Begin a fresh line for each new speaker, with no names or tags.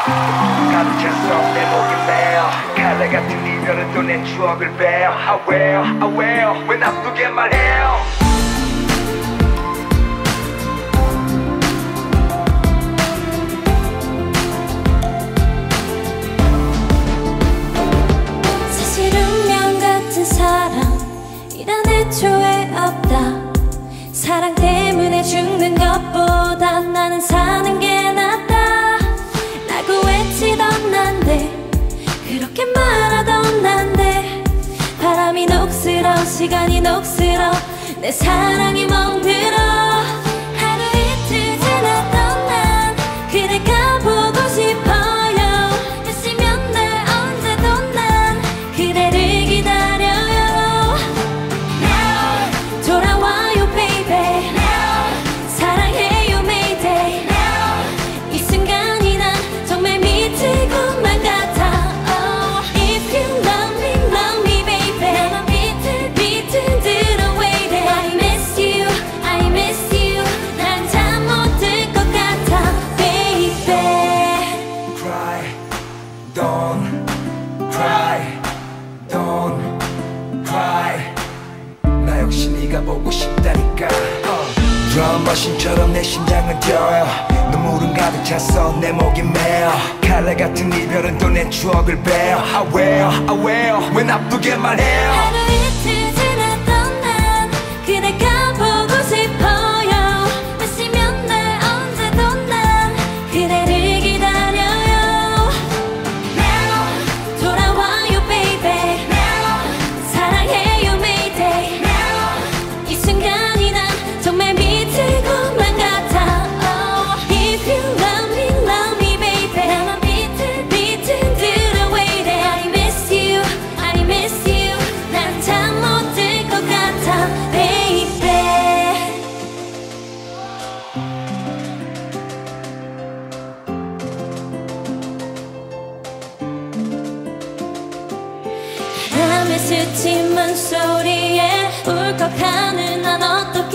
가득 찼어 내 목에 매어 칼날 같은 이별은 또 내 추억을 베어 I will 왜 나쁘게 말해요.
사실 운명 같은 사랑이란 애초에 없다. 사랑 때문에 죽는 것보다 나는 사는 게 낫다 라고 외치던 난데 그렇게 말하던 난데 바람이 녹슬어 시간이 녹슬어 내 사랑이 멍들어 하루 이틀 지났던 난 그대가 보고 싶어요. 다시면 날 언제도 난 그대를 기다려요. Now 돌아와요 baby. 사랑해요 mayday. 이 순간이 난 정말 미칠 것만 같아. If you love me baby. 나만 비틀비틀 waiting. I miss you 난 잠 못 들 것 같아 baby.
Cry, don't cry, don't cry. 나 역시 네가 보고 싶다니까. 드럼머신처럼 내 심장은 뛰어요. 눈물은 가득 찼어 내 목이 메어 칼날 같은 이별은 또 내 추억을 베어 I will 왜 나쁘게 말해요.
하루 이틀 지났던 난 그대가 보고 싶어요. 다시면 날 언제도 난 그대를 기다려요. Now 돌아와요 baby. 사랑해요 mayday. 이 순간이 난 정말 미칠 것만 같아. If you love me baby. 나만 비틀비틀 waiting. I miss you 난 잠 못 들 것 같아 baby. 바람에 스치는 소리에 울컥하는 난 어떻게